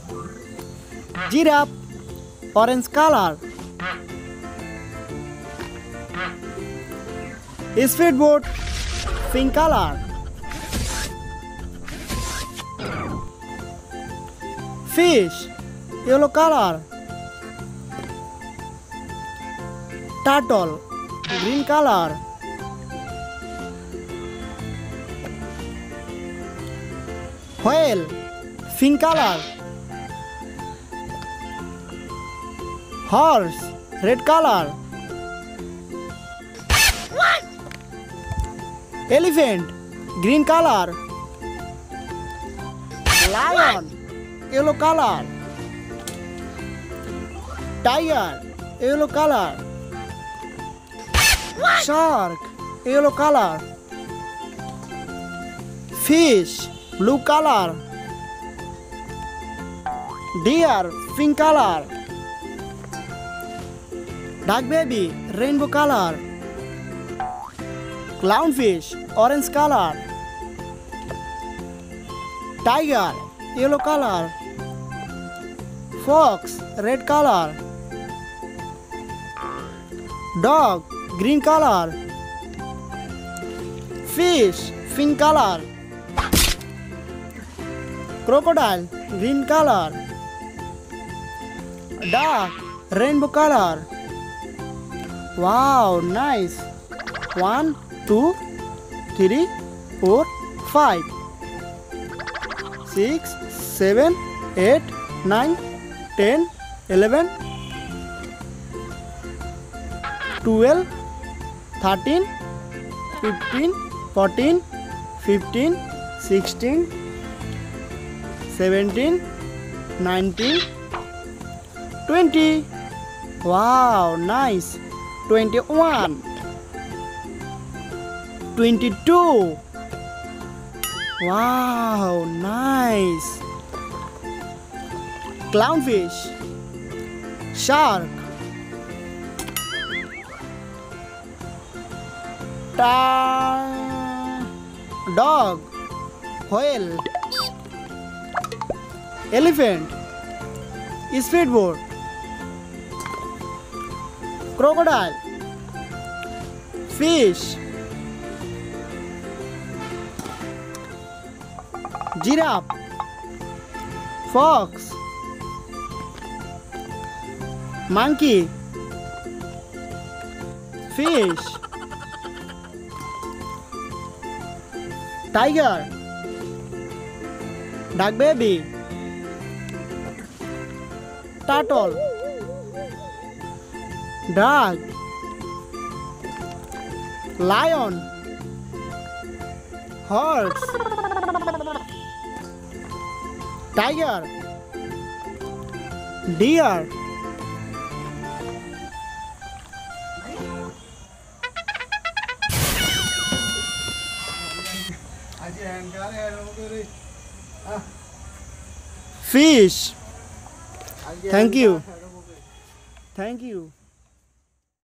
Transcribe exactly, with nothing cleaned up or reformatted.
Giraffe, orange color. Speedboat, pink color. Fish, yellow color. Turtle, green color. Whale, pink color. Horse, red color. What? Elephant, green color. Lion, yellow color. Tiger, yellow color. What? Shark, yellow color. Fish, blue color. Deer, pink color. Duck baby, rainbow color. Clownfish, orange color. Tiger, yellow color. Fox, red color. Dog, green color. Fish, pink color. Crocodile, green color. Duck, rainbow color. Wow, nice. One, two, three, four, five, six, seven, eight, nine, ten, eleven, twelve, thirteen, fifteen, fourteen, fifteen, sixteen, seventeen, nineteen, twenty. Wow, nice. twenty-one, twenty-two. Wow, nice. Clownfish, shark, ta dog, whale, elephant, speedboat, crocodile, fish, giraffe, fox, monkey, fish, tiger, duck baby, turtle, dog, lion, horse, tiger, deer, fish. Thank you. Thank you.